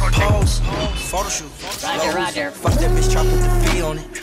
Pose, photo shoot. Roger, Roger. Fuck that bitch, try put the fee on it.